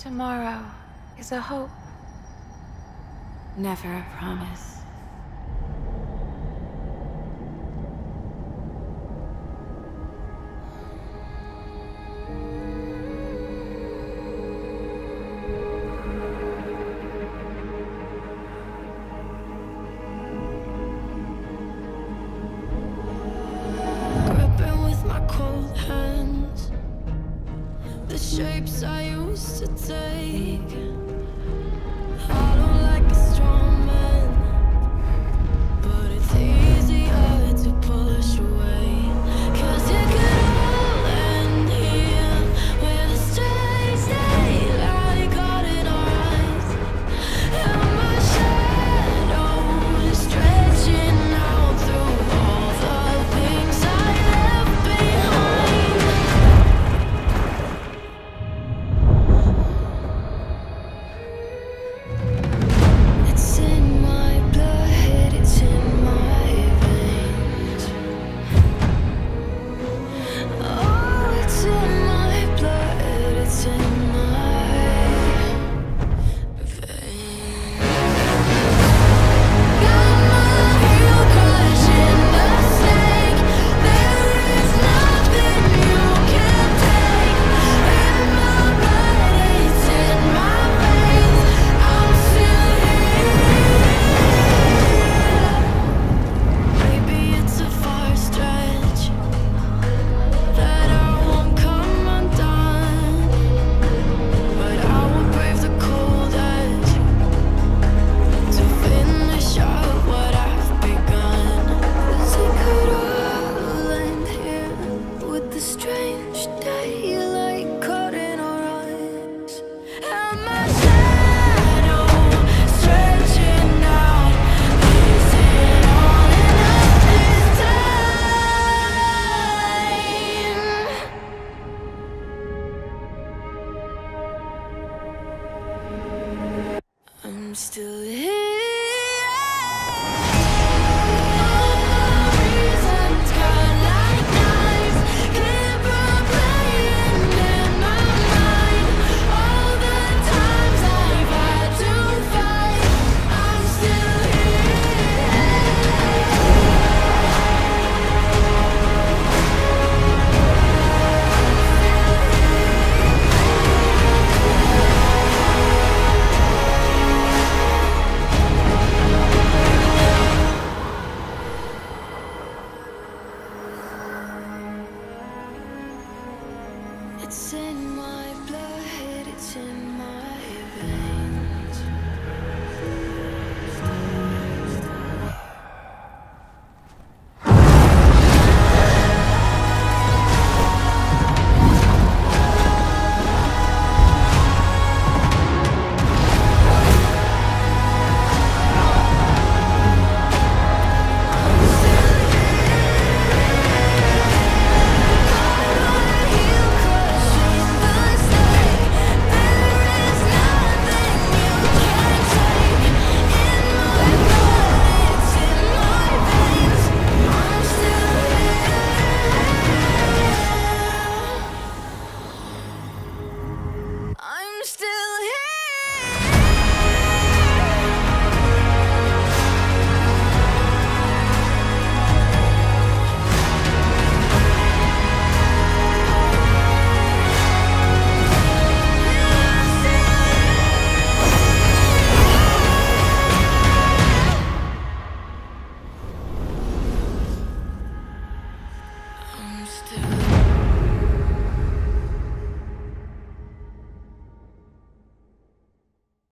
Tomorrow is a hope, never a promise. Gripping with my cold hands, the shapes I used to take. I don't like a strong man, but it's easier to push away. 'Cause it could all end here with a strange daylight caught in our eyes, and my shadow is stretching out through all the things I left behind. It's in my blood, it's in my veins. Oh, it's in my blood, it's in my veins. Got my heel crushing the snake. There is nothing you can take. In my blood, it's in my veins. I'm still here. Maybe it's a far stretch that I won't come undone, but I will brave the cold edge to finish up what I've begun. 'Cause it could all end here with the strange daylight caught in our eyes, and my shadow stretching out. Is it on enough this time? I'm still here. Reasons cut like knives, keep on playing in my mind. All the times I've had to fight, I'm still It's in my blood, it's in